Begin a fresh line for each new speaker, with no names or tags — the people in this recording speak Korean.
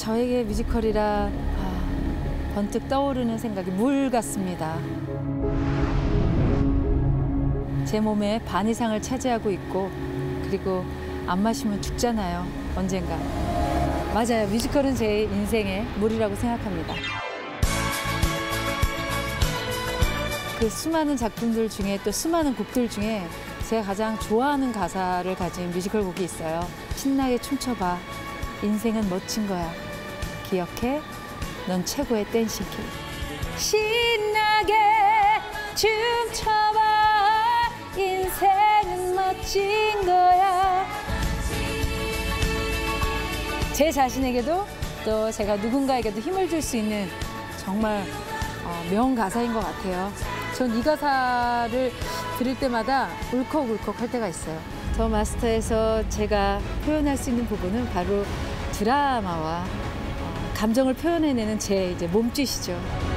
저에게 뮤지컬이라 번뜩 떠오르는 생각이 물 같습니다. 제 몸의 반 이상을 차지하고 있고 그리고 안 마시면 죽잖아요, 언젠가. 맞아요, 뮤지컬은 제 인생의 물이라고 생각합니다. 그 수많은 작품들 중에 또 수많은 곡들 중에 제가 가장 좋아하는 가사를 가진 뮤지컬 곡이 있어요. 신나게 춤춰봐, 인생은 멋진 거야. 기억해, 넌 최고의 댄싱킹. 신나게 춤춰봐, 인생은 멋진 거야. 제 자신에게도 또 제가 누군가에게도 힘을 줄 수 있는 정말 명가사인 것 같아요. 전 이 가사를 들을 때마다 울컥울컥 할 때가 있어요. 더 마스터에서 제가 표현할 수 있는 부분은 바로 드라마와 감정을 표현해내는 제 몸짓이죠.